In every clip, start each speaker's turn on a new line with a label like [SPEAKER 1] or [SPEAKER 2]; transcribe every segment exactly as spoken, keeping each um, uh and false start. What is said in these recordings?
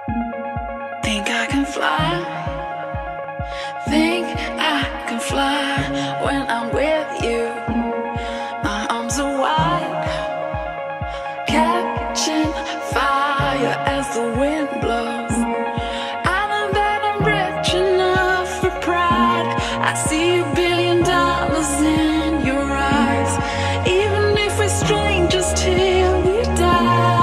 [SPEAKER 1] Think I can fly. Think I can fly when I'm with you. My arms are wide, catching fire as the wind blows. I know that I'm rich enough for pride. I see a billion dollars in your eyes, even if we're strangers till we die.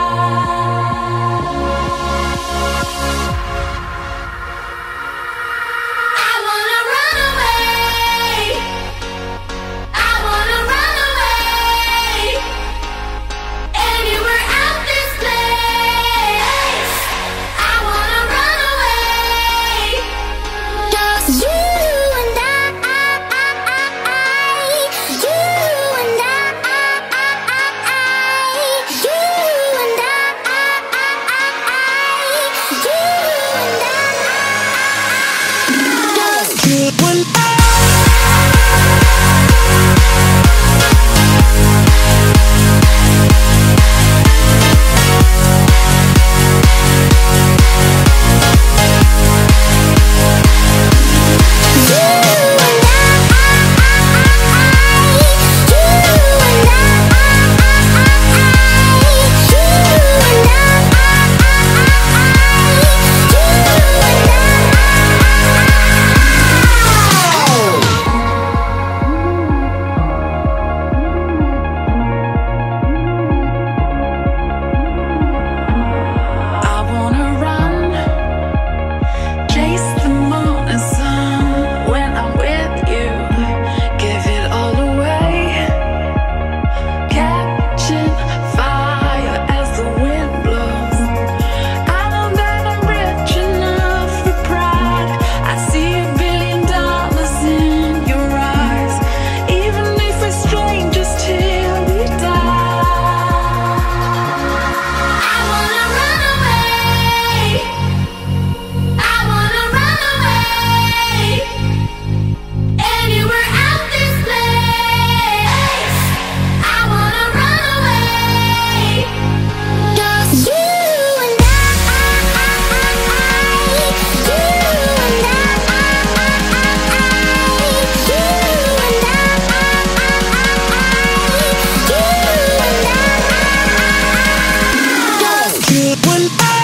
[SPEAKER 2] When I